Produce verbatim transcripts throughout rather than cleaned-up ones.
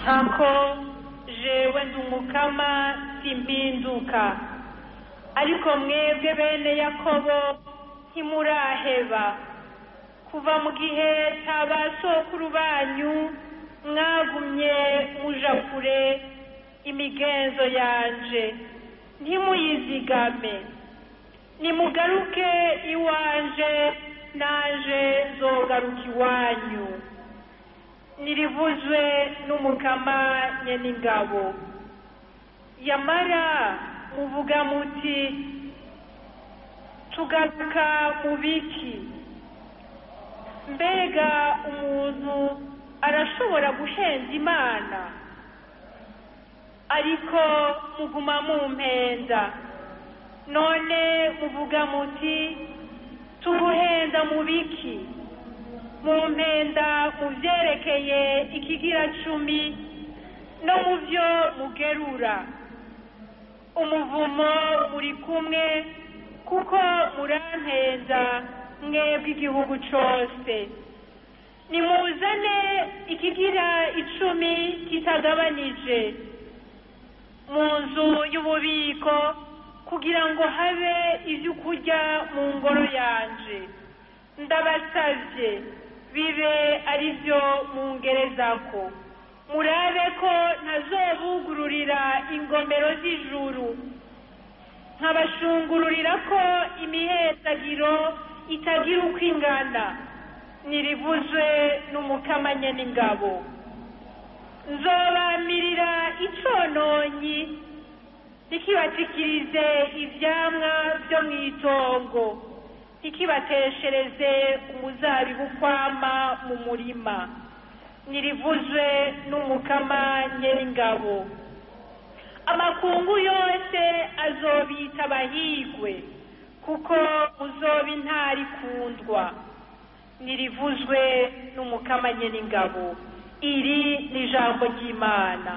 ako jewe ndi umukama simbinduka, ariko mwebwe bene Yakobo ntimuraheba. Kuva mu gihe cya ba sokuru banyu mwagumye muja kure imigenzo yanje, ntimuyizigame. Nimugaruke iwanje, naje zogaruka iwanyu. Nirivuzwe n'umukama nyeningabo. Yamara muvuga muti tugaruka mu biki? Mbega umuntu arashobora guhenza Imana? Ariko muguma mumpenda. None muvuga muti tuguhenda mu biki? Mumpenda mu vyerekeye ikigira cumi no mu vyo mugerura. Umuvumo muri kumwe, kuko murampenda mwebwe igihugu cose. Nimuzane ikigira icumi kitagabanije mu nzu y'ububiko, kugira ngo habe ivyo kurya mu ngoro yanje. Ndabasavye bibe ari vyo mungerezako. Murabe ko ntazobugururira ingomero z'ijuru, nkabashungururira ko imihezagiro itagira uko ingana. Nirivuzwe n'umukama nyeningabo. Nzobamirira icononyi, ntikibatikirize ivyamwa vyo mw'itongo, ntikibateshereze umuzabibu kwama mu murima. Nirivuzwe n'umukama nyeningabo. Amakungu yose azobita abahigwe, kuko uzoba intari kundwa. Nirivuzwe n'umukama nyeningabo. Iri ni ijambo ry'Imana.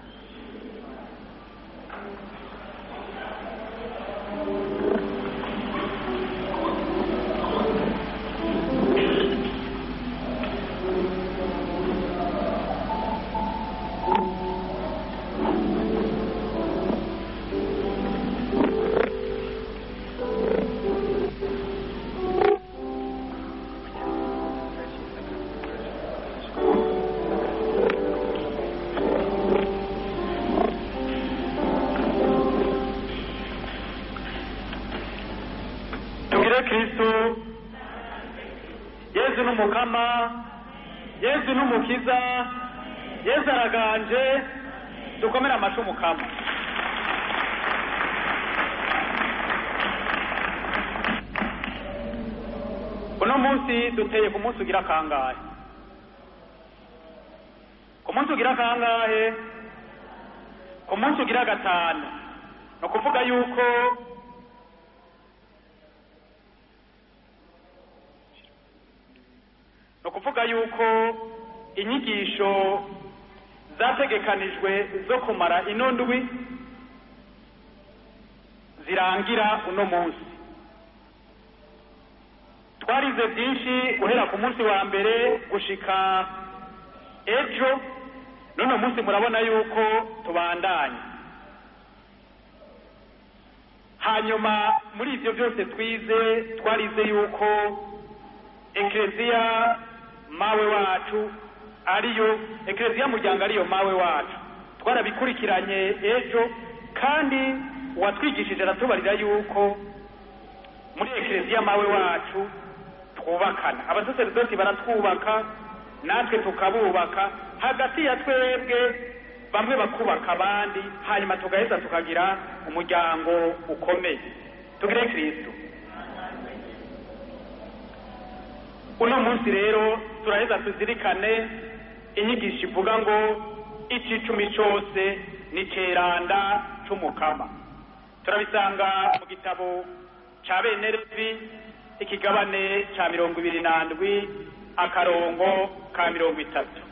Yesu n'umukama, Yesu n'umukiza, Yesu araganje. Dukomere amashu umukama. Uno munsi duteye ku munsi ugira kangahe? Ku munsi ugira kangahe? Ku munsi ugira gatanu. No kuvuga yuko no kuvuga yuko inyigisho zategekanijwe zo kumara ino ndwi zirangira uno munsi. Twarize byinshi guhera ku munsi wa mbere gushika ejo, none munsi murabona yuko tubandanya. Hanyuma muri ivyo byose twize, twarize yuko Ekleziya mawe wacu ariyo Ekleziya muryango ariyo mawe wacu. Twarabikurikiranye ejo, kandi uwatwigishije aratubarira yuko muri Ekleziya mawe wacu twubakana. Abasaserdoti baratwubaka, natwe tukabubaka. Hagati ya twebwe bamwe bakubaka abandi, hanyuma tugaheza tukagira umuryango ukomeye. Tugire Kristo. Uno munsi rero turaheza tuzirikane inyigisho ivuga ngo icicumi cyose ni ceranda c'umukama. Turabisanga mu gitabo ca bene Levi ikigabane ca mirongo ibiri na ndwi akarongo ka mirongo itatu.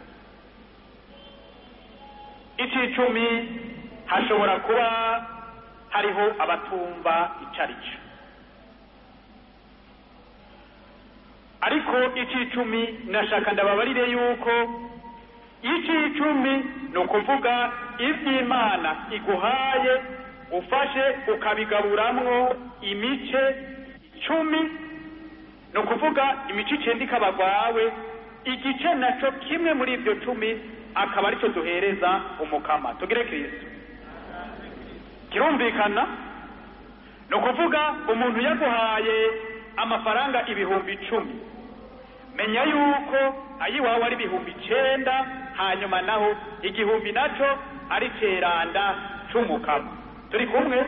Icicumi hashobora kuba hariho abatumva icarico, ariko icicumi nashaka ndababarire yuko ic'icumi ni ukuvuga ivy'Imana iguhaye ufashe ukabigaburamwo imice icumi, ni ukuvuga imice icenda ikaba gwawe, igice naco kimwe muri ivyo cumi akaba arico duhereza umukama. Tugire Kristo. Kirumvikana? ni ukuvuga umuntu yaguhaye amafaranga ibihumbi icumi, menya yuko ayiwawe ari ibihumbi icenda, hanyuma naho igihumbi naco ari ceranda c'umukama. Turi kumwe?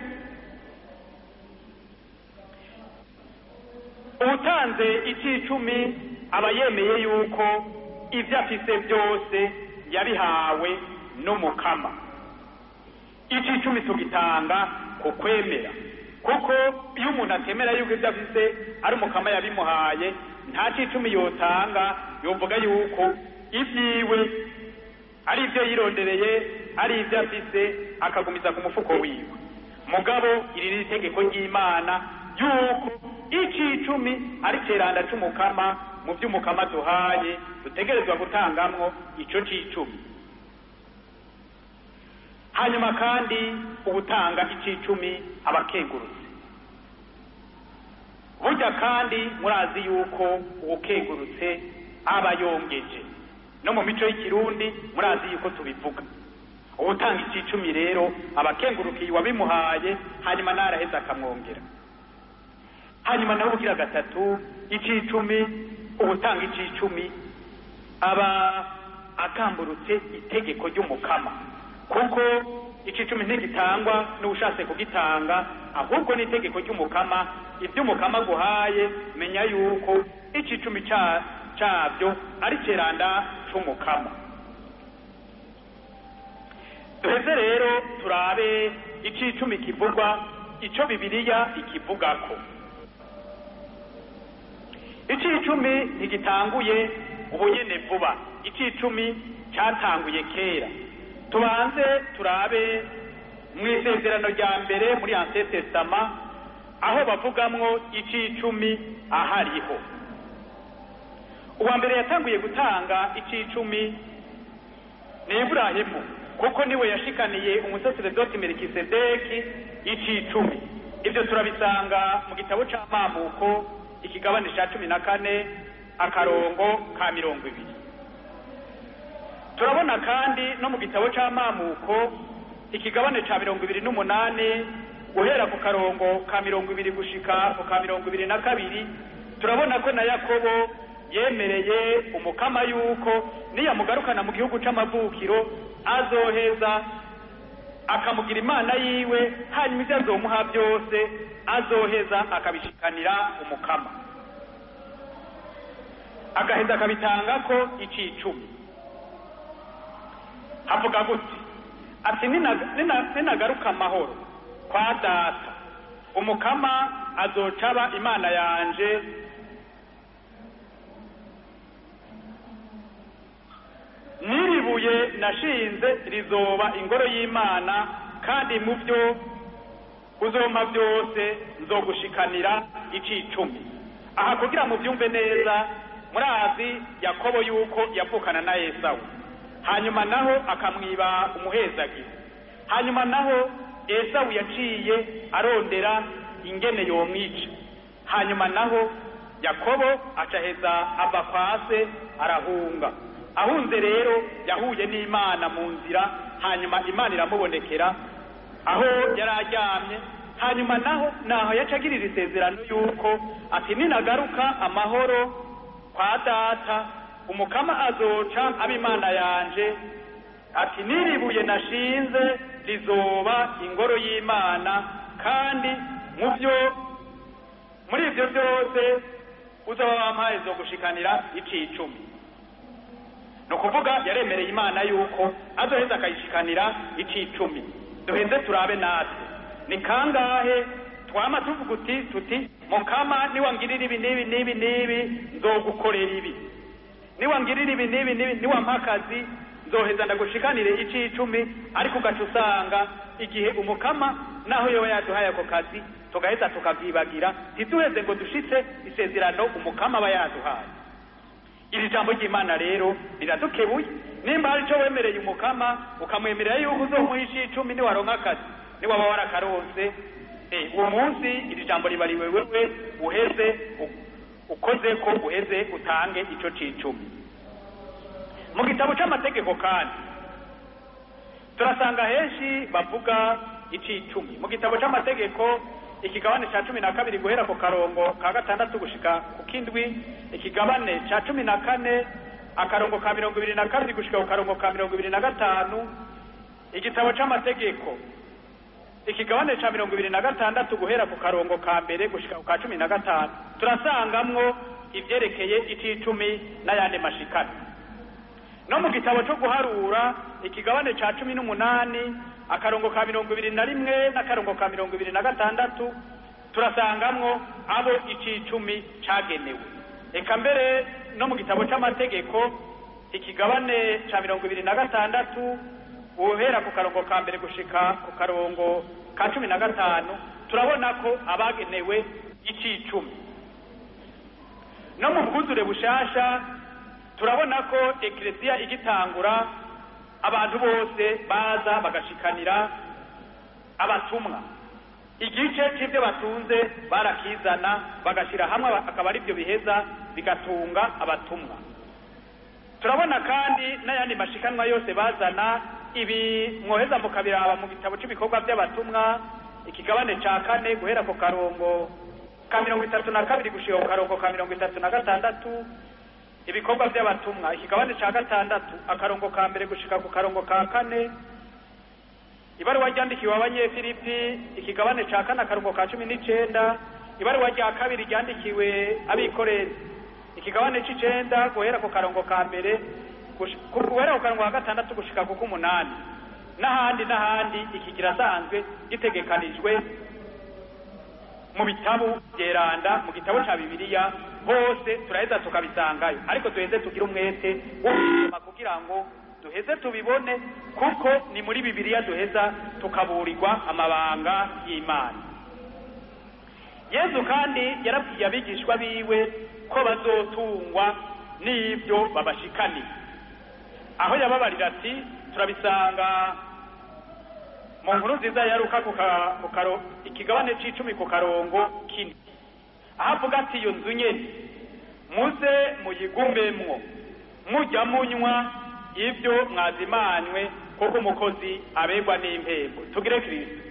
Utanze ic'icumi aba yemeye yuko ivyo afise byose yabihawe n'umukama. Ic'icumi tugitanga ku kwemera, kuko iyo umuntu atemera yuko ivyo afise ari umukama yabimuhaye, nta c'icumi yotanga, yovuga yuko ivyiwe ari ivyo yirondereye, ari ivyo afise akagumiza ku mufuko wiwe. Mugabo iri ni itegeko ry'Imana yuko ic'icumi ari ceranda c'umukama, mu vy'umukama duhaye dutegerezwa gutangamwo ico c'icumi. Hanyuma kandi ubutanga ic'icumi abakengurutse. Burya kandi murazi yuko uwukengurutse aba yongeje, no mu mico y'ikirundi murazi yuko tubivuga. Ubutanga ic'icumi rero abakengurukiye wabimuhaye, hanyuma naraheza akamwongera. Hanyuma naho bugira gatatu ic'icumi, ubutanga ic'icumi aba akamburutse itegeko ry'umukama, kuko ic'icumi ntigitangwa n'ushatse kugitanga, ahubwo ni itegeko ry'umukama. Ivy'umukama guhaye menya yuko ic'icumi ca cabyo ari ceranda c'umukama. Duheze rero turabe ic'icumi kivugwa ico Bibiliya ikivugako. Ic'icumi ntigitanguye ubunyene vuba, ic'icumi catanguye kera. Tubanze turabe mw'isezerano rya mbere muri Ancien Testament, aho bavugamwo ic'icumi ahariho. Uwa mbere yatanguye gutanga ic'icumi ni Iburahimu, kuko niwe yashikaniye umusaseredoti Melikisedeki ic'icumi. Ivyo turabisanga mu gitabo c'Amamuko ikigabane ca cumi na kane akarongo ka mirongo ibiri. Turabona kandi no mu gitabo c'Amamuko ikigabane ca mirongo ibiri n'umunani guhera ku karongo ka mirongo ibiri gushika ku ka mirongo ibiri na kabiri, turabona ko na Yakobo yemereye umukama yuko niyamugarukana mu gihugu c'amavukiro azoheza akamugira Imana yiwe, hanyuma ivyo azomuha byose azoheza akabishikanira umukama, agaheza akabitangako ic'icumi. Havuga guti ati ninagaruka amahoro kwa data, umukama azocaba Imana yanje, niribuye nashinze rizoba ingoro y'Imana, kandi mu vyo uzoma byose nzogushikanira ic'icumi. Aha kugira mu byumve neza, murazi Yakobo yuko yavukana na Esawu, hanyuma naho akamwiba umuhezagi, hanyuma naho Esawu yaciye arondera ingene yomwica, hanyuma naho Yakobo acaheza ava kwase arahunga. Ahunze rero yahuye n'Imana mu nzira, hanyuma Imana iramubonekera aho yararyamye, hanyuma naho naho yacagirira isezerano yuko ati ninagaruka amahoro kwa data, umukama azoca aba Imana yanje, ati niribuye nashinze rizoba ingoro y'Imana, kandi mu byo muri ivyo byose uzaba wampaye zo gushikanira ic'icumi. No kuvuga yaremereye Imana yuko azoheza akayishikanira ic'icumi. Duhenze turabe natwe ni kangahe twama tuvuga uti tuti mukama niwangirira ibi nibi nibi nibi nzogukorera ibi, niwangirira ibi nibi nibi, niwampa akazi nzoheza ndagushikanire ic'icumi. Ariko ugaca usanga igihe umukama naho yoba yaduhaye ako kazi tugaheza tukabyibagira, ntituheze ngo dushitse isezerano umukama aba yaduhaye. iri jambo ry'Imana rero riradukebuye. Nimba hari icyo wemereye umukama ukamwemerera yuko uzomuha icumi niwaronka akazi niwaba warakaronse, eh uwo munsi iri jambo ribariwe wewe uheze ukoze ko uheze utange ico c'icumi. Mu gitabo c'amategeko kandi turasanga henshi bavuga icicumi. Mu gitabo c'amategeko ikigabane ca cumi na kabiri guhera ku karongo ka gatandatu gushika ku kindwi, ikigabane ca cumi na kane akarongo ka mirongo ibiri na kabiri gushika ku karongo ka mirongo ibiri na gatanu, igitabo c'amategeko ikigabane ca mirongo ibiri na gatandatu guhera ku karongo ka mbere gushika ku ka cumi na gatanu, turasangamwo ivyerekeye icicumi n'ayandi mashikano. No mu gitabo co guharura ikigabane ca cumi n'umunani akarongo ka mirongo ibiri na rimwe n'akarongo ka mirongo ibiri na gatandatu turasangamwo abo icicumi cagenewe. Eka mbere no mu gitabo c'amategeko ikigabane ca mirongo ibiri na gatandatu guhera ku karongo ka mbere gushika ku karongo ka cumi na gatanu turabona ko abagenewe icicumi. No mu bwuzure bushasha turabona ko eklesiya igitangura abantu bose baza bagashikanira abatumwa, igice c'ivyo batunze barakizana bagashira hamwe akaba ari byo biheza bigatunga abatumwa. Turabona kandi n'ayandi mashikanwa yose bazana, ibi mwoheza mukabiraba mu gitabo cy'ibikorwa by'abatumwa ikigabane ca kane guhera ku karongo ka mirongo itatu na kabiri gushika ku karongo ka mirongo itatu na gatandatu, ibikorwa by'abatumwa ikigabane ca gatandatu akarongo ka mbere gushika ku karongo ka kane, ibaruwa ryandikiwe abanyefilipi ikigabane ca kane akarongo ka cumi n'icenda, ibaruwa rya kabiri ryandikiwe abikorezi ikigabane c'icenda guhera ku karongo ka mbere guhera ku karongo ka gatandatu gushika ku k'umunani, n'ahandi n'ahandi iki kirasanzwe gitegekanijwe mu bitabu byeranda mu gitabo ca Bibiliya hose turaheza tukabisangayo, ariko duheze tugira umwete wo gusoma kugira ngo duheze tubibone, kuko ni muri Bibiliya duheza tukaburirwa amabanga y'Imana. Yesu kandi yarabwiye abigishwa biwe ko bazotungwa n'ibyo babashikaniye, aho yababarira ati turabisanga mu nkuru nziza ya Luka ku karo ikigabane c'icumi ku karongo kine, aho avuga ati iyo nzu nyene muze muyigumemwo mujya munywa ibyo mwazimanywe, kuko umukozi abegwa n'impembo. Tugire Kristo.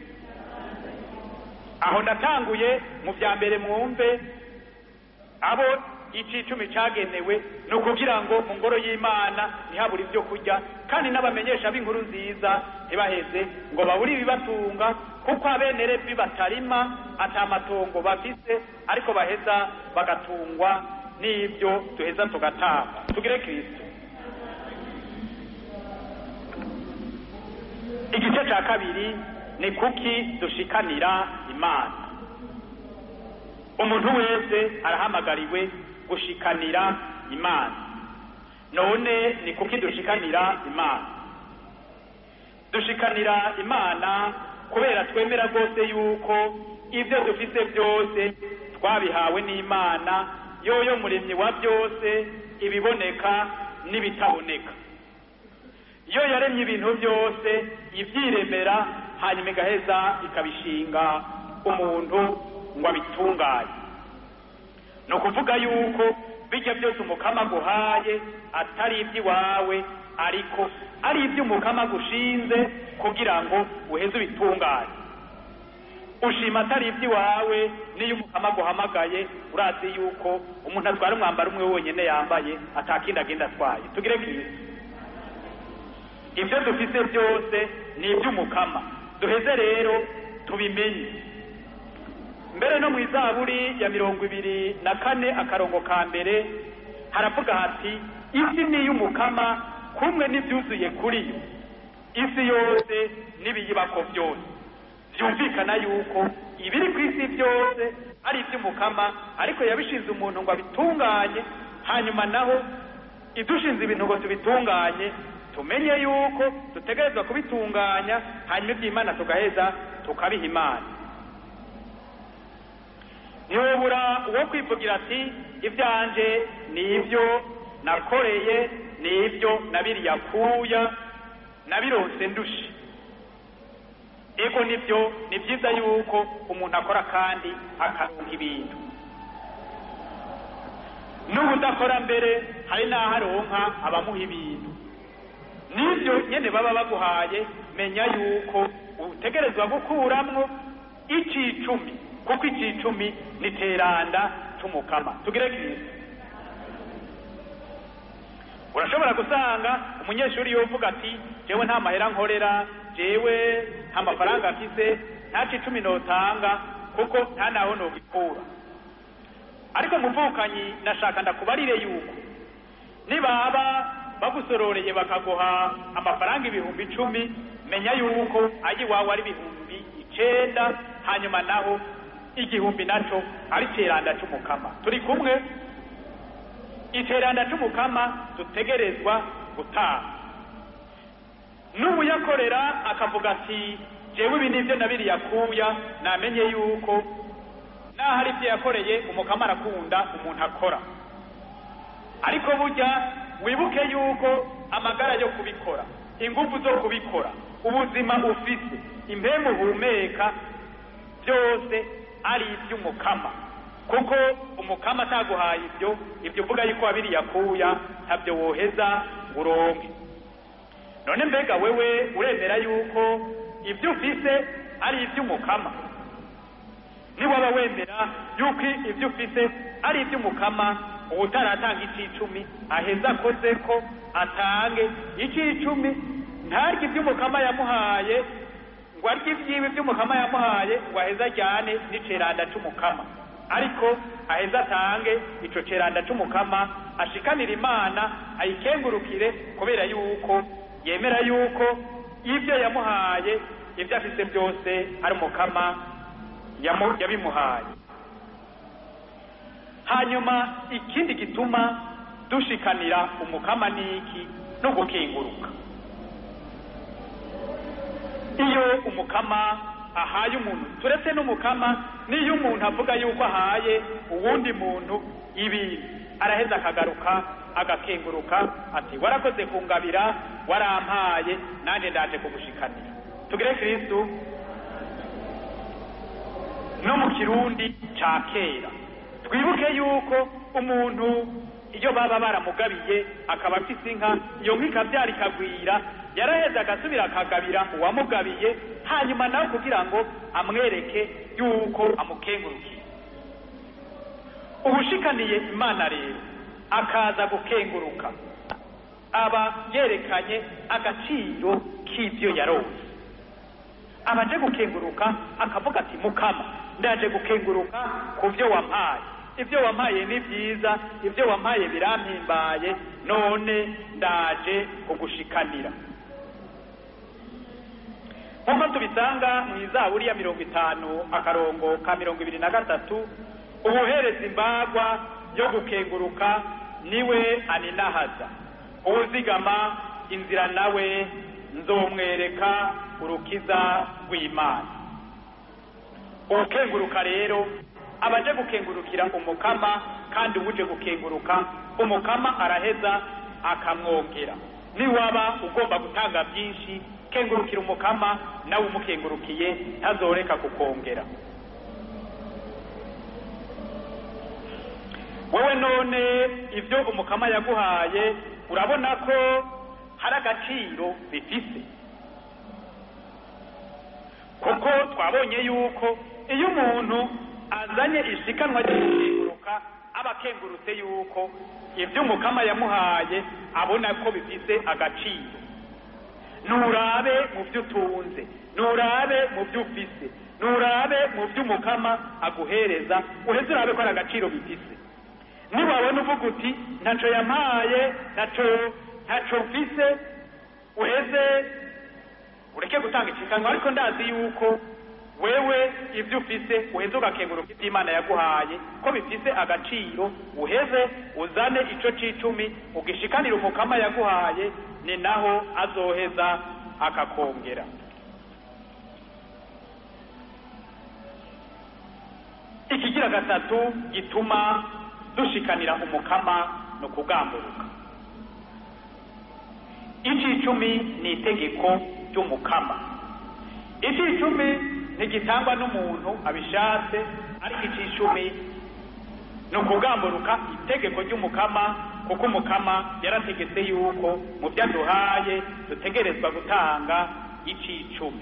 Aho ndatanguye mu vya mbere mwumve abo icicumi cagenewe no kugira ngo mu ngoro y'Imana ntihabura ivyo kurya, kandi n'abamenyesha b'inkuru nziza ntibaheze ngo baburi bibatunga, kuko abenere bibatarima atamatongo bafise, ariko baheza bagatungwa n'ibyo duheza tugatanga. Tugire Kristo. Igice ca kabiri ni kuki dushikanira Imana. Umuntu wese arahamagariwe gushikanira Imana. None ni kuki dushikanira Imana? Dushikanira Imana kubera twemera rwose yuko ibyo dufise byose twabihawe n'Imana, yoyo muremyi wa byose, ibiboneka n'ibitaboneka. Iyo yaremye ibintu byose ibyiremera, hanyuma igaheza ikabishinga umuntu ngo abitunganye. No kuvuga yuko bijya byose umukama guhaye atari iby'iwawe, ariko ari iby'umukama gushinze kugira ngo uheze ubitunganye. Ushima atari iby'iwawe niyo umukama guhamagaye urazi yuko umuntu atwara umwambaro umwe wonyene yambaye atakindi agenda atwaye. Tugire Kristo. Ibyo dufise byose ni iby'umukama, duheze rero tubimenye. Mbere no mu Izaburi ya mirongo ibiri na kane akarongo ka mbere haravuga hati isi ni y'umukama kumwe n'ibyuzuye kuri yo, isi yose n'ibiyibako byose. Byumvikana yuko ibiri ku isi byose ari iby'umukama, ariko yabishinze umuntu ngo abitunganye, hanyuma naho idushinze ibintu ngo tubitunganye, tumenye yuko dutegerezwa kubitunganya, hanyuma iby'Imana tugaheza tukabiha Imana. Ntiyobura uwo kwivugira ati ibyanje ni ibyo nakoreye nibyo nabiriya kuya nabironse ndushi. Ego nibyo ni byiza yuko umuntu akora kandi akaronka ibintu. N'ubudakora mbere hari n'aho aronka abamuha ibintu. Nibyo nyene baba baguhaye, menya yuko utegerezwa gukuramwo icicumi, kuko icicumi ni teranda c'umukama. Tugire Kristo. Urashobora gusanga umunyeshuri yovuga ati jewe nta mahera nkorera, jewe nta mafaranga afise, nta cicumi notanga kuko nta naho nogikura. Ariko muvukanyi nashaka ndakubarire yuko nibaba bagusororeye bakaguha amafaranga ibihumbi icumi, menya yuko ayi wawe ari ibihumbi icenda, hanyuma naho igihumbi naco ari teranda c'umukama. Turi kumwe? Iteranda c'umukama dutegerezwa gutaha. N'ubu yakorera akavuga ati jewe ibi nivyo nabiriya kuya, namenye yuko naho hari ibyo yakoreye umukama arakunda umuntu akora. Ariko burya wibuke yuko amagara yo kubikora, ingufu zo kubikora, ubuzima ufise, impemu uhumeka, byose ari iby'umukama. Kuko umukama ataguhaye ibyo, ibyo uvuga yuko wabiriya kuya ntabyo woheza uronke. None mbega wewe uremera yuko ibyo ufise ari iby'umukama? Niwaba wemera yuko ibyo ufise ari iby'umukama, utaratanga icicumi aheza akoze ko atange icicumi, ntarye iby'umukama yamuhaye ngo arye ibyiwe by'umukama yamuhaye ngo aheza ajyane n'iceranda c'umukama, ariko aheza atange ico ceranda c'umukama, ashikanira Imana ayikengurukire, kubera yuko yemera yuko ibyo yamuhaye, ibyo afise byose ari umukama yabimuhaye. Hanyuma ikindi gituma dushikanira umukama niki? No gukenguruka. Iyo umukama ahaye umuntu, turetse n'umukama, niyo umuntu avuga yuko ahaye uwundi muntu ibintu, araheza akagaruka agakenguruka ati warakoze kungabira, warampaye, nanje ndaje kugushikanira. Tugire Kristo. No mu Kirundi ca kera twibuke yuko umuntu iyo baba baramugabiye akaba afise inka, iyo nka ikavyara ikagwira, yaraheza agasubira akagabira uwamugabiye, hanyuma nawe kugira ngo amwereke yuko amukengurukiye. Ubushikaniye Imana rero akaza gukenguruka, aba yerekanye agaciro k'ivyo yaronse. Abaje gukenguruka akavuga ati mukama, ndaje gukenguruka ku vyo wampaye. Ibyo wampaye ni byiza, ibyo wampaye birampimbaye, none ndaje kugushikanira. Nk'uko tubisanga mu Izaburi ya mirongo itanu akarongo ka mirongo ibiri na gatatu, ubuhereza imbagwa yo gukenguruka niwe aninahaza, uwuzigama inzira nawe nzomwereka urukiza rw'Imana. Ukenguruka rero abaje gukengurukira umukama, kandi uje gukenguruka umukama araheza akamwongera. Niwaba ugomba gutanga byinshi, kengurukira umukama, nawe umukengurukiye ntazoreka kukongera. Wowe none ibyo umukama yaguhaye urabona ko hari agaciro bifise? Kuko twabonye yuko iyo umuntu azanye ishikanwa ry'ukenguruka aba akengurutse yuko ibyo umukama yamuhaye abona ko bifise agaciro. Nurabe mu byo utunze, nurabe mu byo ufise, nurabe mu byo umukama aguhereza, uheze urabe ko ari agaciro bifise. Niwabona uvuga uti ntaco yampaye, ntaco ntaco mfise, uheze ureke gutanga ikikanwa. Ariko ndazi yuko wewe ibyo ufise uheze ugakenguruka ibyo Imana yaguhaye ko bifise agaciro, uheze uzane ico cicumi ugishikanira umukama yaguhaye, ni naho azoheza akakongera. Ikigira gatatu gituma dushikanira umukama no kugamburuka. icicumi ni itegeko ry'umukama. Icicumi ntigitangwa n'umuntu abishatse, ariko icicumi ni ukugamburuka itegeko ry'umukama, kuko umukama yarategetse yuko mu byo aduhaye dutegerezwa gutanga icicumi.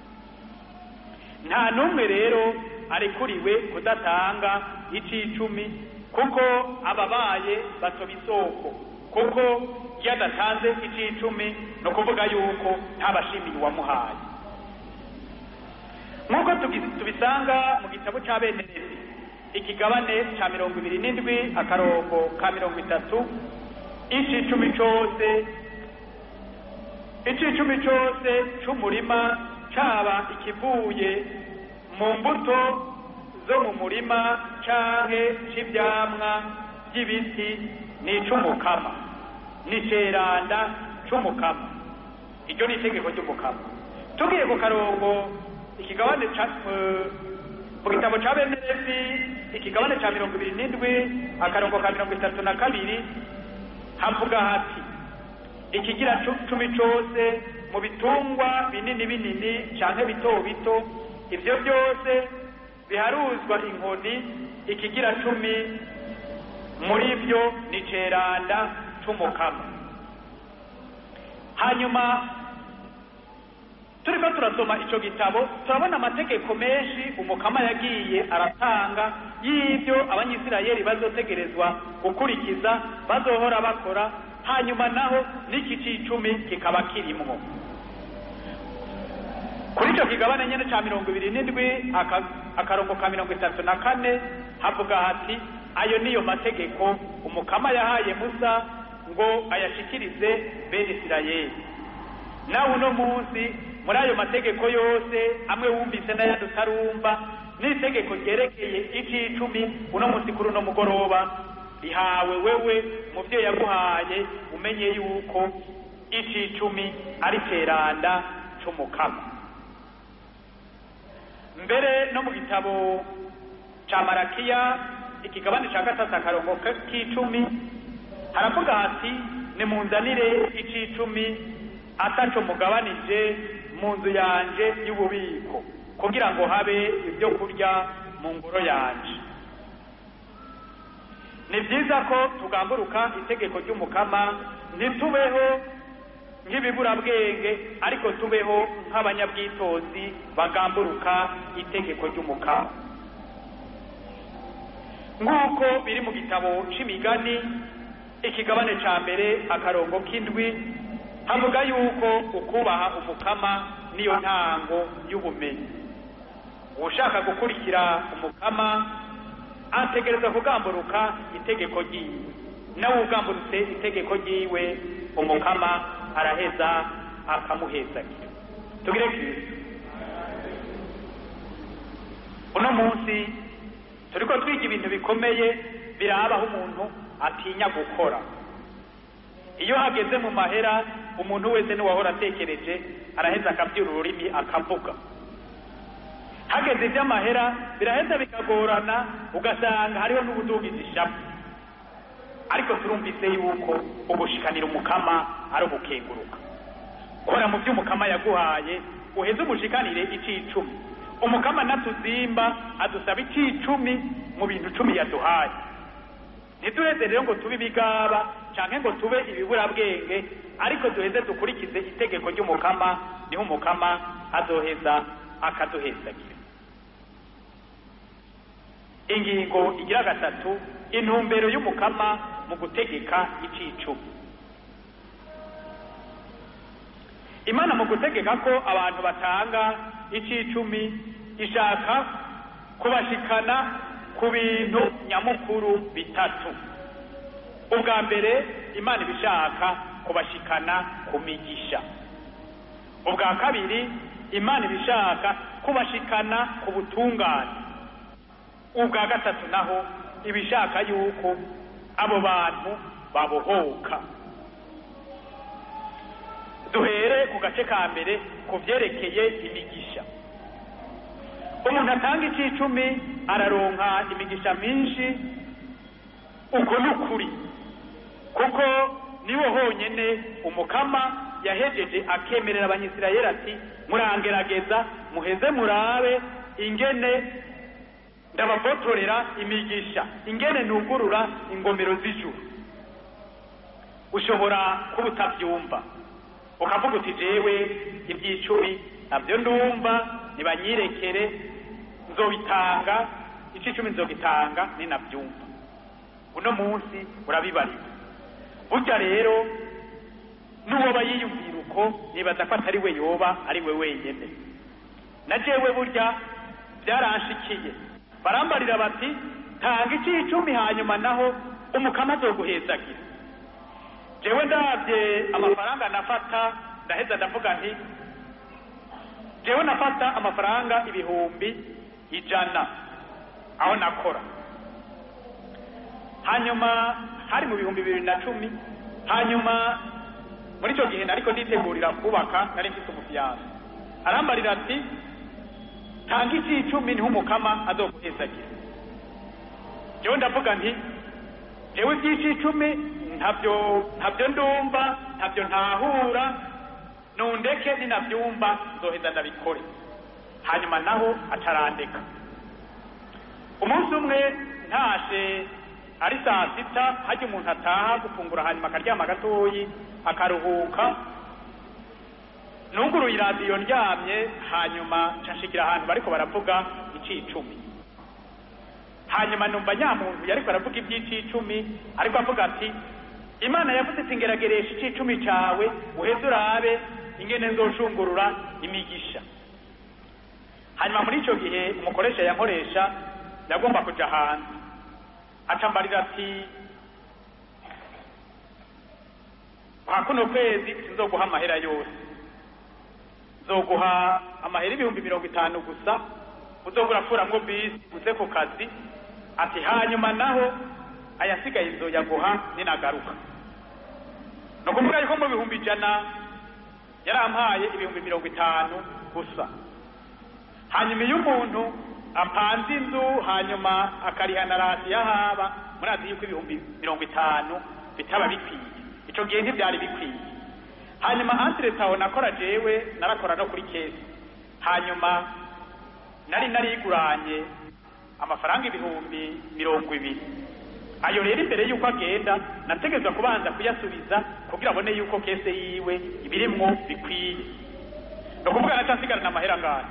Nta n'umwe rero arekuriwe kudatanga icicumi, kuko ababaye batoba isoko, kuko iyo adatanze icicumi ni ukuvuga yuko ntabashimiye uwamuhaye. nk'uko tubisanga mu gitabo cya bene Levi ikigabane cya mirongo ibiri n'indwi akarongo ka mirongo itatu, icicumi cose icicumi cose c'umurima caba ikivuye mu mbuto zo mu murima canke c'ivyamwa by'ibiti ni ic'umukama, ni ceranda c'umukama. Iryo ni itegeko ry'umukama. Tugiye ku karongo ikigabane ca mu gitabo ca bene Levi ikigabane ca mirongo ibiri n'indwi akarongo ka mirongo itatu na kabiri havuga hati, ikigira cumi cose mu bitungwa binini binini canke bito bito, ivyo byose biharuzwa inkoni, ikigira cumi muri byo ni ceranda c'umukama. Hanyuma turiko turasoma ico gitabo turabona amategeko menshi umukama yagiye aratanga y'ibyo abanyisirayeli bazotegerezwa gukurikiza, bazohora bakora. Hanyuma naho n'iki c'icumi kikaba kirimwo. Kuri ico kigabane nyene ca mirongo ibiri n'indwi akarongo ka mirongo itatu na kane havuga hati, ayo niyo mategeko umukama yahaye Musa ngo ayashikirize bene Isirayeli. Nawe uno munsi muri ayo mategeko yose, amwe wumvise n'ayandi utarumva, n'itegeko ryerekeye icicumi uno munsi kuri uno mugoroba rihawe wewe mu byo yaguhaye, umenye yuko icicumi ari ceranda c'umukama. Mbere no mu gitabo ca Marakiya ikigabane ca gatatu akarongo k'icumi haravuga hati, nimunzanire icicumi ataco mugabanije mu nzu yanje y'ububiko, kugira ngo habe ibyo kurya mu ngoro yanje. Ni byiza ko tugamburuka itegeko ry'umukama, ntitubeho nk'ibiburabwenge, ariko tubeho nk'abanyabwitozi bagamburuka itegeko ry'umukama. Nk'uko biri mu gitabo c'imigani ikigabane ca mbere akarongo k'indwi havuga yuko ukubaha umukama niyo ntango y'ubumenyi. Ushaka gukurikira umukama ategereza kugamburuka itegeko ryiwe, nawe ugamburutse itegeko ryiwe umukama araheza akamuhezagira. Tugire Kristo. Uno munsi turiko twiga ibintu bikomeye birabaho umuntu atinya gukora. Iyo hageze mu mahera, umuntu wese niwahora atekereje araheza akabyura ururimi akavuga. Hageze iby'amahera biraheza bikagorana, ugasanga hariho n'ubudugizi ishapu. Ariko turumvise yuko ubushikanira umukama ari ubukenguruka. Kora mu byo umukama yaguhaye, uheze umushikanire icicumi. Umukama natuzimba adusaba icicumi mu bintu cumi yaduhaye. Ntiduheze rero ngo tube ibigaba canke ngo tube ibiburabwenge, ariko duheze dukurikize itegeko ry'umukama, niho umukama azoheza akaduhezagira. Ingingo igira gatatu, intumbero y'umukama mu gutegeka icicumi. Imana mu gutegeka ko abantu batanga icicumi ishaka kubashikana ku bintu nyamukuru bitatu. Ubwa mbere, Imana ibishaka kubashikana ku migisha. Ubwa kabiri, Imana ibishaka kubashikana ku butungane. Ubwa gatatu naho ibishaka yuko abo bantu babohoka. Duhere ku gace ka mbere ku vyerekeye imigisha. Umuntu atanga icicumi araronka imigisha myinshi, uko n'ukuri, kuko niwo honyene umukama yahejeje akemerera abanyisirayeli ati murangerageza muheze murabe ingene ndabafotorera imigisha, ingene nugurura ingomero z'ijuru. Ushobora kuba utabyumva ukavuga uti jewe iby'icumi nabyo ndumva nibanyirekere nzobitanga, icicumi nzogitanga ninabyumva. Uno munsi urabibariwe. Burya rero n'uwoba yiyumvira uko nibaza ko atari we yoba ari we wenyene. Na jewe burya byaranshikiye, barambarira bati tanga icicumi hanyuma naho umukama azoguhezagira. Jewe ndabye amafaranga nafata ndaheza ndavuga nti jewe nafata amafaranga ibihumbi ijana aho nakora, hanyuma hari mu bihumbi bibiri na cumi. Hanyuma muri icyo gihe nariko nditegurira kubaka, nari mfite umufiyanse, arambarira ati tanga icicumi niho umukama azoguhezagira. Jewe ndavuga nti jewe iby'icicumi ntabyo ntabyo ndumva, ntabyo ntahura, nundeke ninabyumva nzoheza ndabikore. Hanyuma naho acarandeka. Umunsi umwe ntashe ari saa sita, hajya umuntu ataha gufungura hanyuma akaryama gatoyi akaruhuka, nuguruye iradiyo ndyamye, hanyuma nshashikira ahantu bariko baravuga icicumi. Hanyuma numva nyamuntu yariko aravuga iby'icicumi, ariko avuga ati Imana yavuze iti ngerageresha icicumi cawe uheze urabe ingene nzoshungurura imigisha. Hanyuma muri ico gihe umukoresha yankoresha yagomba kuja hanze, acambarira ati kwa kuno kwezi sinzoguha amahera yose, nzoguha amahera ibihumbi mirongo itanu gusa, uzogura furamwo bisi uze ku kazi, ati hanyuma naho ayasigaye nzoyaguha ninagaruka. No kuvuga yuko mu bihumbi ijana yarampaye ibihumbi mirongo itanu gusa. Hanyuma iyo umuntu apanze inzu hanyuma akarihana rasi yahaba, murazi yuko ibihumbi mirongo itanu bitaba bikwiye. Ico gihe ntibyari bikwiye. Hanyuma entre taho nakora jewe narakora no kuri kesi. Hanyuma nari nariguranye amafaranga ibihumbi mirongo ibiri. Ayo rero imbere yuko agenda nategezwa kubanza kuyasubiza kugira abone yuko kese yiwe ibirimwo bikwiye. No kuvuga natansigara na mahera ngana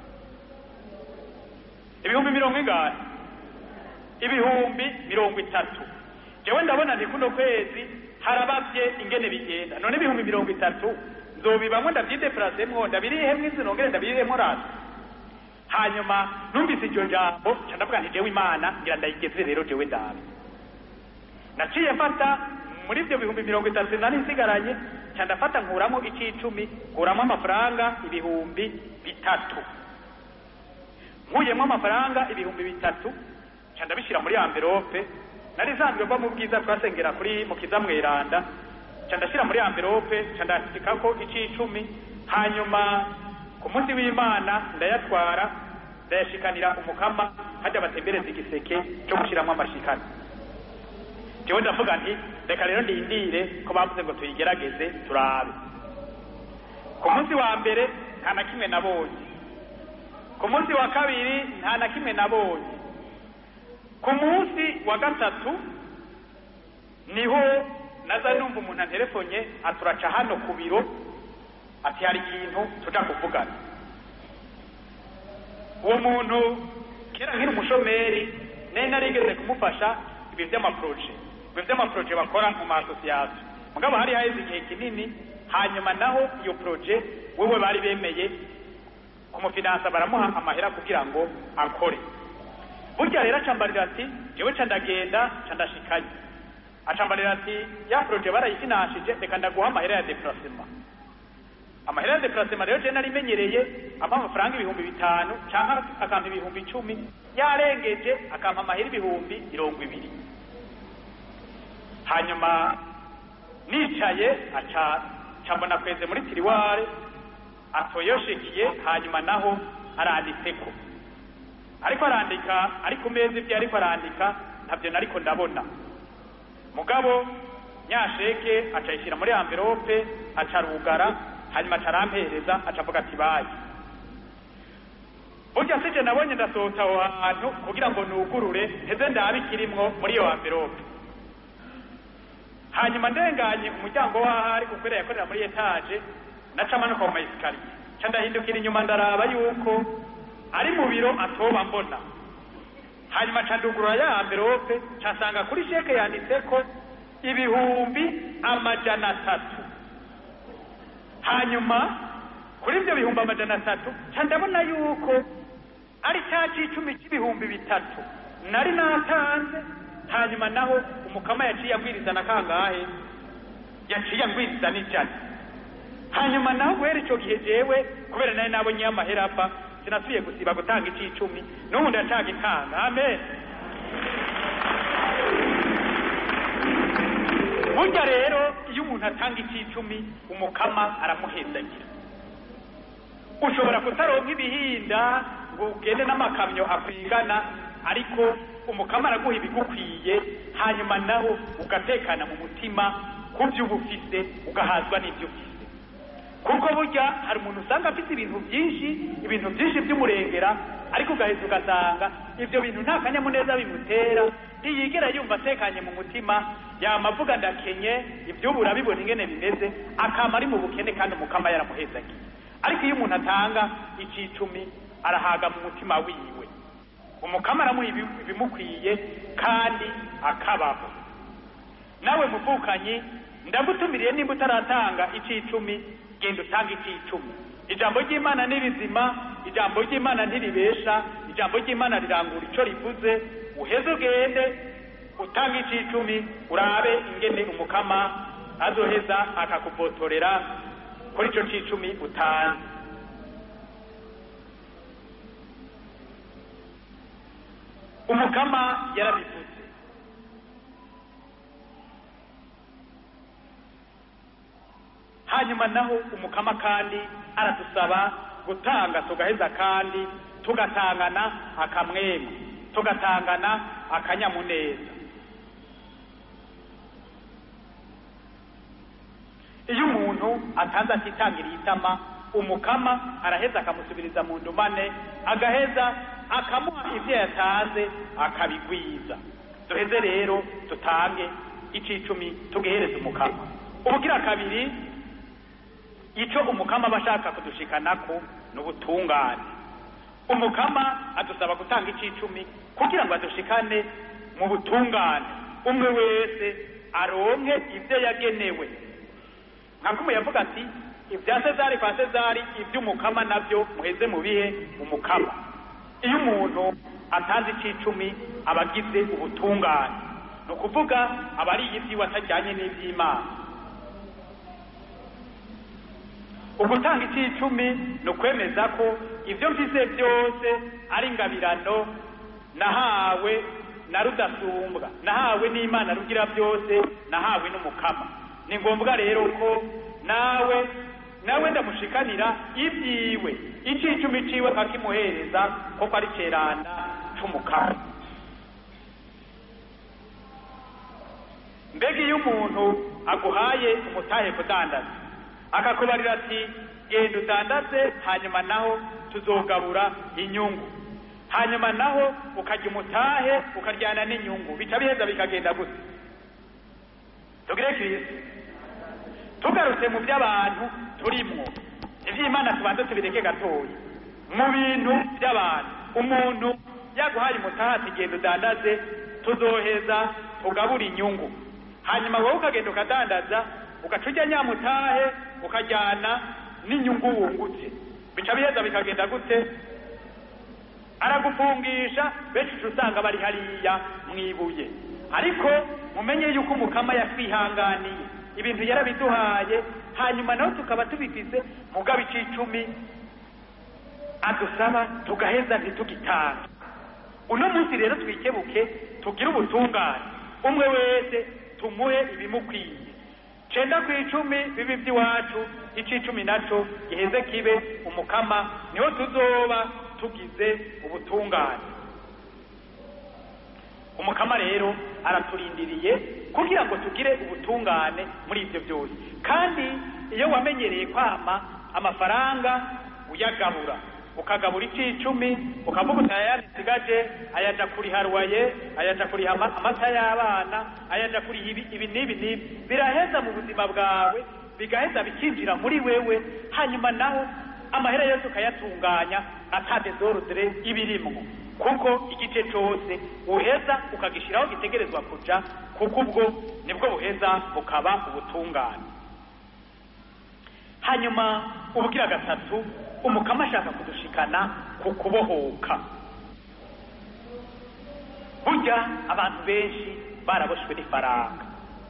ibihumbi mirongo ingana ibihumbi mirongo itatu. Jewe ndabona ni kuno kwezi harabavye ingene bigenda, none ibihumbi mirongo itatu nzobibamwe ndavyideplace mwo ndabirihe mwizi nongere ndabirihe morasi. Hanyuma numvise iryo jambo candavuga nti jewe Imana ngira ndayigeze rero jewe ndabe. Naciye mfata muri ibyo bihumbi mirongo itatu nari nsigaranye, candafata nkuramo icicumi, nkuramo amafaranga ibihumbi bitatu. Nkuyemo amafaranga ibihumbi bitatu candabishira muri envelope, nari zanzwe mba mu bwiza twasengera kuri Mukiza Mweranda, candashira muri envelope candashikako icicumi. Hanyuma ku munsi w'Imana ndayatwara ndayashikanira umukama hajya batembereza igiseke cyo gushiramo amashikana. Jewe ndavuga nti reka rero ndindire ko bavuze ngo tuyigerageze turabe. Ku munsi wa mbere nta na kimwe nabonye, ku munsi wa kabiri nta na kimwe nabonye, ku munsi wa gatatu niho naza numva umuntu antelefonye aturaca hano ku biro ati hari ikintu tuja kuvugana. Uwo muntu kera nkiri umushomeri nari narigeze kumufasha ibi vy'amaproje ibi vy'amaproje bakora mu masosiyasiyo, mugabo hari haheze igihe kinini. Hanyuma naho iyo proje wewe bari bemeye kumufinansa, baramuha amahera kugira ngo akore. Burya rero acambarira ati jewe candagenda candashikanye, acambarira ati ya proje barayifinanshije reka ndaguha amahera ya déplacement. Amahera ya déplacement rero je nari menyereye ampa amafaranga ibihumbi bitanu canka akampa ibihumbi icumi, yarengeje akampa amahera ibihumbi mirongo ibiri. Hanyuma nicaye aca cambona kweze muri tiriware atoyoshekiye, hanyuma naho aranditseko, ariko arandika ari ku meza ibyo ariko arandika ntabyo nariko ndabona. Mugabo nyasheke acayishyira muri amverope acarugara hanyuma acarampereza acavuga ati bayi burya sije nabonye ndasohotse aho hantu kugira ngo nugurure nteze ndabe ikirimwo muri iyo amverope hanyuma ndenganye umuryango w'ahari kuko yakorera muri etaje nacamanuka mu mayisikariye ca ndahindukira inyuma ndaraba yuko ari mu biro atoba mbona hanyuma ca ndugurura ya amverope casanga kuri sheke yanditseko ibihumbi amajana atatu hanyuma kuri ivyo bihumbi amajana atatu ca ndabona yuko ari cya c'icumi c'ibihumbi bitatu nari natanze hanyuma naho umukama yaciye agwirizana kangahe yaciye agwirizana ijana hanyuma naho guhera ico gihe jewe kubera nari nabonye amahera apfa sinasubiye gusiba gutanga ic'icumi n'ubundi yatanga ikanga amen burya rero iyo umuntu atanga ic'icumi umukama aramuhendagira ushobora kutaronka ibihinda ngo ugende n'amakamyo akwigana ariko umukama araguha ibigukwiye hanyuma naho ugatekana mu mutima ku byo uba ufise ugahazwa n'ibyo ufise kuko burya hari umuntu usanga afite ibintu byinshi ibintu byinshi by'umurengera ariko ugaheza ugasanga ibyo bintu nta kanyamuneza bimutera ntiyigera yumva atekanye mu mutima yamavuga ndakenye iby'ubu urabibona ingene bimeze akama ari mu bukene kandi umukama yaramuhezagiye ariko iyo umuntu atanga ic'icumi arahaga mu mutima wiwe umukama aramuha ibimukwiye kandi akabaho nawe muvukanyi ndagutumiriye nimba utaratanga ic'icumi genda utanga ic'icumi ijambo ry'Imana ni rizima ijambo ry'Imana ntiribesha ijambo ry'Imana rirangura ico rivuze uheze ugende utanga ic'icumi urabe ingene umukama azoheza akakubotorera kuri ico c'icumi utanze umukama yarabivuze hanyuma naho umukama kandi aradusaba gutanga tugaheza kandi tugatangana akamwemu tugatangana akanyamuneza iyo umuntu atanze atitangiriye itama umukama araheza akamusubiriza mu ndumane agaheza akamuha ivyo yatanze akabigwiza duheze rero tutange ic'icumi tugihereza umukama ubugira kabiri ico umukama abashaka kudushikanako n'ubutungane umukama adusaba gutanga ic'icumi kugira ngo adushikane mu butungane umwe wese aronke ivyo yagenewe nkakumwe yavuga ati ibya Sezari kwa Sezari ivy'umukama navyo muheze mu bihe umukama iyo umuntu atanze ic'icumi abagize ubutungane no kuvuga abari ivyi watajyanye n'ivy'Imana ugutanga ic'icumi no kwemeza ko ivyo mfise byose ari ingabirano nahawe na rudasumbwa nahawe n'Imana rugira byose nahawe n'umukama ni ngombwa rero ko nawe nawe ndamushikanira ibyiwe ic'icumi ciwe kakimuhereza koko ari ceranda c'umukama mbega iyo umuntu aguhaye umutahe kudandaza akakubarira ati genda udandaze hanyuma naho tuzogabura inyungu hanyuma naho ukarya umutahe ukaryana n'inyungu bica biheza bikagenda gute tugire Kristo tugarutse mu by'abantu turimwo ivy'Imana tubanze tubireke gatoyi mu bintu by'abantu umuntu yaguhaye umutahe ati genda udandaze tuzoheza tugabura inyungu hanyuma wowe ukagenda ukadandaza ugacuja nyamutahe ukajyana n'inyungu wungutse bica biheza bikagenda gute aragufungisha benshi usanga bari hariya mwibuye ariko mumenye yuko umukama yakwihanganiye ibintu yarabiduhaye hanyuma naho tukaba tubifise mugabo ic'icumi adusaba tugaheza ntitugitanga uno munsi rero twikebuke tugire ubutungane umwe wese tumuhe ibimukwiye cenda kw'icumi bibi by'iwacu ic'icumi naco giheze kibe umukama niho tuzoba tugize ubutungane umukama rero araturindiriye kugira ngo tugire ubutungane muri ibyo byose. Kandi iyo wamenyereye kwama amafaranga uyagabura, ukagabura icumi ukavuga uti aya nsigaje ayaja kuri harwaye, ayaja kuri amata y'abana, ayaja kuri ibi ibi nibi nibi, biraheza mu buzima bwawe, bigaheza bikinjira muri wewe, hanyuma naho amahera yose ukayatunganya atade zorudre ibirimwo, kuko igice cyose uheza ukagishiraho gitegerezwa kuja, kuko ubwo nibwo buheza bukaba ubutungane. Hanyuma ubugira gatatu, umukama ashaka kudushikana ku kubohoka. Burya abantu benshi baraboshwe n'ifaranga,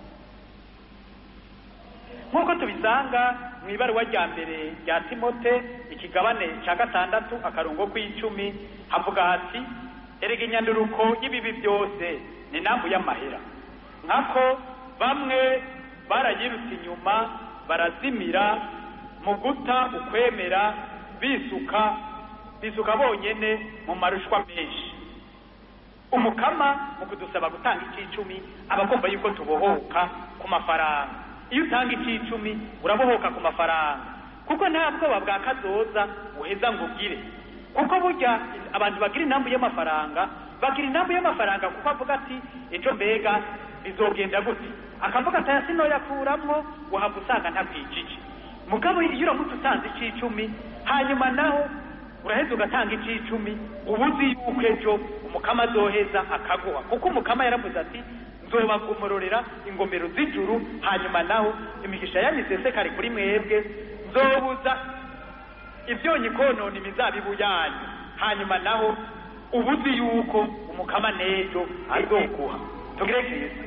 nk'uko tubisanga mu ibaruwa rya mbere rya Timote ikigabane cya gatandatu akarongo kw'icumi, havuga hati erega inyanduruko y'ibibi byose ni nambu y'amahera, nkako bamwe barayirutse inyuma barazimira mu guta ukwemera, bisuka bisuka bonyene mu marushwa menshi. Umukama mu kudusaba gutanga icicumi abagomba yuko tubohoka ku mafaranga. Iyo utanga icicumi urabohoka ku mafaranga, kuko nta bwoba bwa kazoza uheza ngo ugire, kuko burya abantu bagira inambu y'amafaranga bagira inambu y'amafaranga kuko avuga ati ejo mbega bizogenda gute, akavuga ati aya sinoyakuramwo, wahava usanga ntakwijije. Mugabo iyo uramutse utanze icicumi hanyuma naho uraheza ugatanga icicumi, ubuzi yuko ejo umukama azoheza akaguha, kuko umukama yaravuze ati nzobagomororera ingomero z'ijuru, hanyuma naho imigisha yanyisesekare kuri mwebwe, nzobuza ibyonyi konona imizabibu yanyu, hanyuma naho ubuzi yuko umukama nejo azoguha. Tugire Kristo.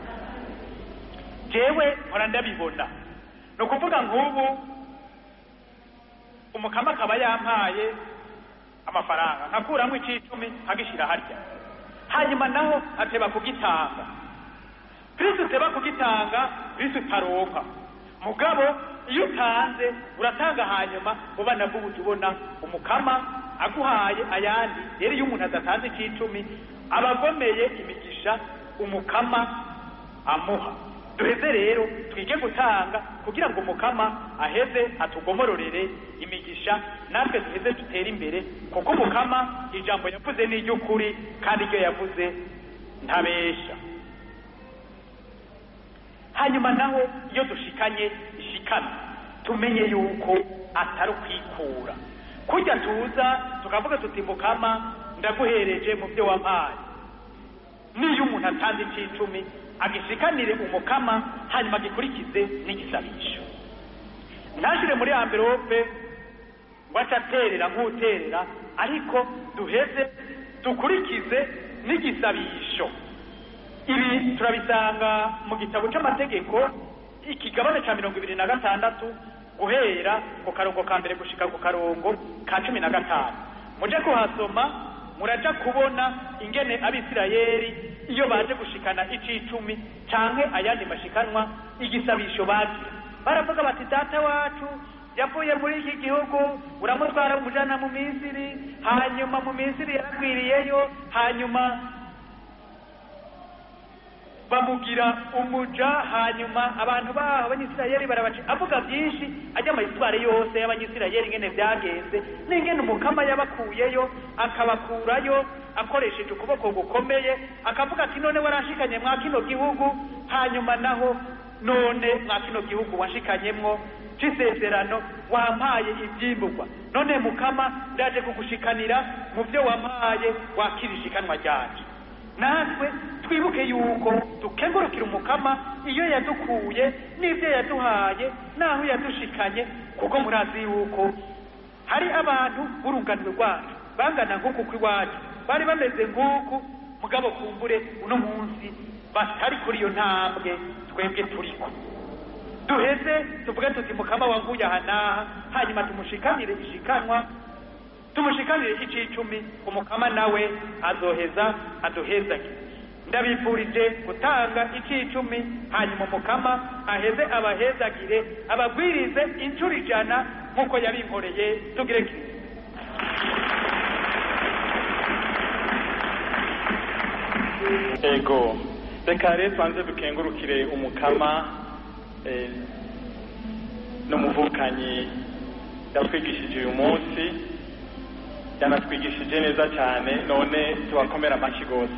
Jewe mpora ndabibona, no kuvuga nk'ubu umukama akaba yampaye amafaranga nkakuramo icicumi agishira harya, hanyuma naho ateba kugitanga. Kristo uteba kugitanga, Kristo utaronka. Mugabo iyo utanze uratanga, hanyuma uba nabwo ubona umukama aguhaye ayandi. Rero iyo umuntu adatanze icicumi abagomeye imigisha umukama amuha. Duheze rero twige gutanga kugira ngo umukama aheze atugomororere imigisha, natwe duheze dutere imbere, kuko umukama ijambo yavuze ni iry'ukuri kandi iryo yavuze ntabesha. Hanyuma naho iyo dushikanye ishikana tumenye yuko atari kwikura, kujya tuza tukavuga tuti mukama ndaguhereje mu byo wampaye. Niyo umuntu atanze icicumi agishikanire umukama, hanyuma agikurikize n'igisabisho, ntashire muri amberope ngo acaterera nk'uterera, ariko duheze dukurikize n'igisabisho. Ibi turabisanga mu gitabo c'amategeko ikigabane ca mirongo ibiri na gatandatu guhera ku karongo ka mbere gushika ku karongo ka cumi na gatanu. Muje kuhasoma muraja kubona ingene Abisirayeli iyo baje gushikana icicumi canke ayandi mashikanwa igisabisho bagira, baravuga bati data wacu yavuye muri iki gihugu uramutwara umujana mu Misiri, hanyuma mu Misiri yaragwiriyeyo, hanyuma bamugira umuja, hanyuma abantu baho abanyisirayeli barabaca, avuga byinshi ajya amayitware yose y'abanyisirayeli ngene byagenze, n'ingene umukama yabakuyeyo akabakurayo akoresheje ukuboko gukomeye, akavuga ati none warashikanye mwa kino gihugu, hanyuma naho none mwa kino gihugu washikanyemwo c'isezerano wampaye ivyimburwa, none mukama ndaje kugushikanira mu byo wampaye, wakirishikanwa ryanje. Natwe twibuke yuko dukengurukira umukama iyo yadukuye n'ibyo yaduhaye naho yadushikanye, kuko murazi yuko hari abantu b'urunganwe rwacu bangana nk'uku kw'iwacu, bari bameze nk'uku, mugabo kumbure uno munsi batari kuri iyo ntambwe twebwe turiko. Duheze tuvuge tuti mukama wanguye aha n'aha, hanyuma tumushikanire ishikanwa, tumushikanire icicumi, umukama nawe azoheza aduhezage. Ndabifurije gutanga icicumi, hanyuma umukama aheze abahezagire, abagwirize incuro ijana nk'uko yabinkoreye. Tugire Kristo. ego reka rero twanze dukengurukire umukama n'umuvukanyi yatwigishije uyu munsi, yanatwigishije neza cyane, none tubakomera amashyi rwose.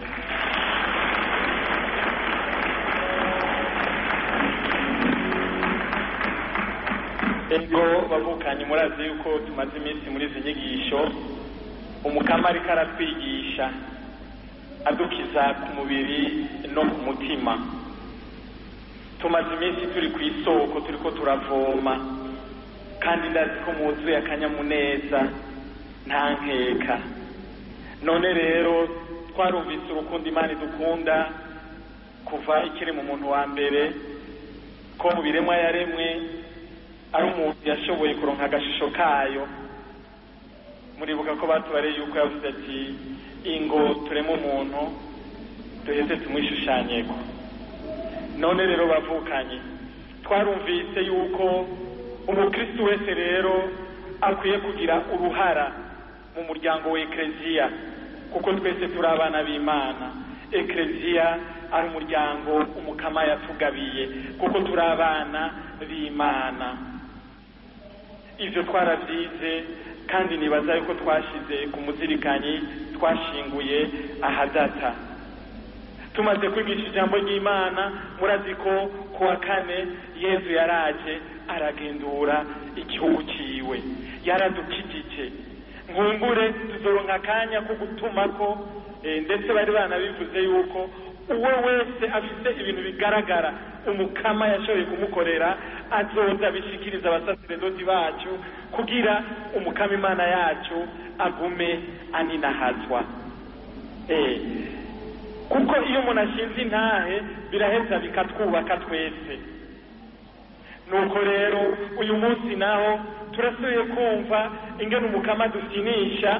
ego bavukanyi, murazi yuko tumaze iminsi muri izi nyigisho umukama ariko aratwigisha adukiza ku mubiri no ku mutima. Tumaze iminsi turi ku isoko, turi ko turavoma, kandi ndazi ko muzuye akanyamuneza nta nkeka. None rero twarumvise urukundo Imana idukunda kuva ikiri mu muntu wa mbere, ko mu biremwa yaremwe ari umuntu yashoboye kuronka agashusho kayo. Muribuka ko batubareye yuko yavuze ati ingo tureme umuntu duheze tumwishushanyeko. None rero bavukanye, twarumvise yuko umukristo wese rero akwiye kugira uruhara mu muryango wa ekleziya, kuko twese turi abana b'Imana. Ekleziya ari umuryango umukama yatugabiye, kuko turi abana b'Imana. Ivyo twaravyize, kandi nibaza yuko twashize ku muzirikanyi, twashinguye ahadata. Tumaze kwigisha ijambo ry'Imana, murazi ko kuwa kane Yesu yaraje aragendura igihugu ciwe, yaradukijije. Nkumbure tuzoronka akanya ko gutumako, e, ndetse bari banabivuze yuko uwo wese afite ibintu bigaragara umukama yashoboye kumukorera azoza bishikiriza abasaserdoti bacu, kugira umukama Imana yacu agume aninahazwa. Eh, kuko iyo umuntu ashinze intahe biraheza bikatwubaka twese. Nuko rero uyu munsi naho turasubiye kumva ingene umukama dusinisha,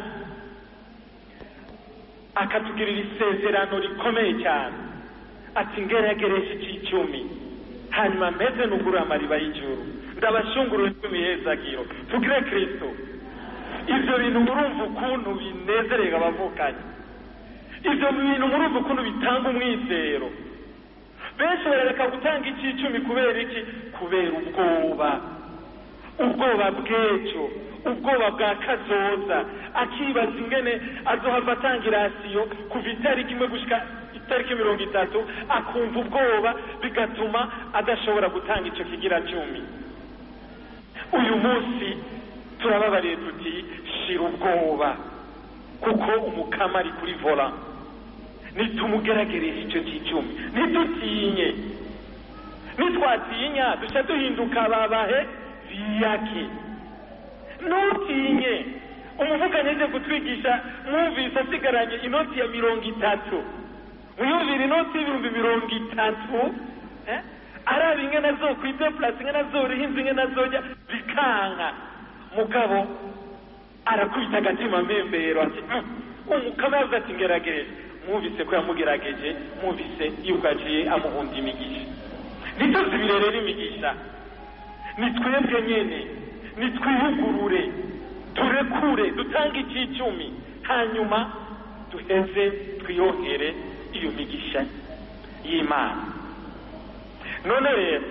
akatugirira isezerano rikomeye cyane, ati ngeragereshe icicumi, hanyuma mpeze nugure amariba y'ijuru, ndabashungurure kw'imihezagiro, tugire Kristo. Ivyo bintu murumva ukuntu binezerega abavukanye, ivyo bintu murumva ukuntu bitanga umwizero. Benshi barareka gutanga icicumi kubera iki? Kubera ubwoba, ubwoba bw'ejo, ubwoba bwa kazoza. Akibaza ingene azohava atanga irasiyo kuva itariki imwe gushika itariki mirongo itatu, akumva ubwoba, bigatuma adashobora gutanga ico kigira cumi. Uyu munsi turababariye tuti shira ubwoba, kuko umukama ari kuri vola. Nitumugerageresha icyo cyicumi, ntidutinye. Nitwatinya duca duhinduka babahe biyake. Nutinye. Umuvukanyi aje kutwigisha, mwumvise asigaranye inoti ya mirongo itatu. Mwiyumvira inoti y'ibihumbi mirongo itatu, eh? Araba ingene azokwita plus ingene azorihinza ingene azojya bikanka. Mugabo arakubita agatima mbembero ati umukama yavuze ati ngerageresha. Mwumvise ko yamugerageje, mwumvise yuko agiye amuhunda imigisha. Ntituzibire rero imigisha, nitwebwe nyene, nitwihugurure, turekure, dutange icicumi, hanyuma duheze twiyongere iyo migisha y'Imana. None rero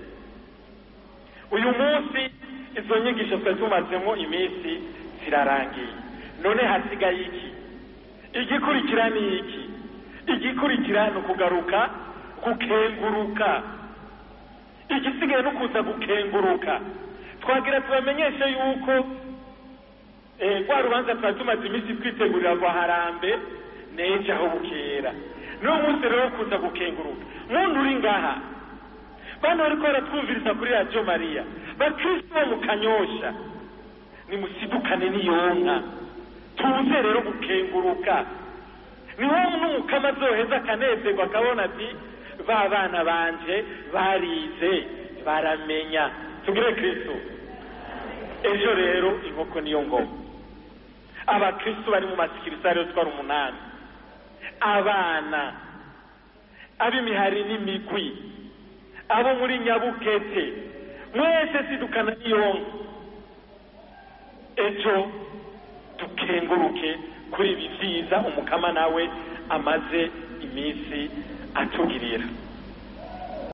uyu munsi izo nyigisho twari tumazemo iminsi zirarangiye. None hasigaye iki? Igikurikira ni iki? Igikurikira ni ukugaruka, gukenguruka. Igisigaye no kuza gukenguruka. Twagira tubamenyeshe yuko eh kwa rubanza twari tumaze iminsi twitegurira kwa Harambe neje aho bukera. N'uwo munsi rero kuza gukenguruka. Muntu uri ngaha, bano bariko baratwumviriza kuri Radio Maria, bakristo bo mu Kanyosha, nimusidukane n'iyonka. Tuze rero gukenguruka. Ni wowe n'umukama azoheza akanezerwa akabona ati ba bana banje barize baramenya. Tugire Kristo. Ejo rero inkoko niyo ngoma. Abakristo bari mu masikirisari twari umunani, abana, ab'imihari n'imigwi, abo muri Nyabukete, mwese sidukana n'iyonka. Ejo tukenguruke kuri ibi vyiza umukama nawe amaze iminsi atugirira